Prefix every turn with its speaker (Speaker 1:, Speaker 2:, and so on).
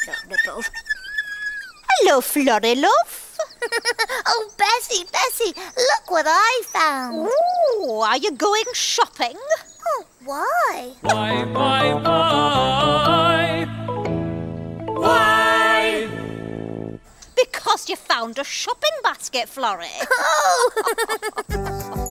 Speaker 1: Nibbles. Hello, Florrie, love.
Speaker 2: Oh, Bessie, look what I found.
Speaker 1: Ooh, are you going shopping?
Speaker 2: Oh, why?
Speaker 3: Why? Why?
Speaker 1: Because you found a shopping basket, Florrie.
Speaker 2: Oh!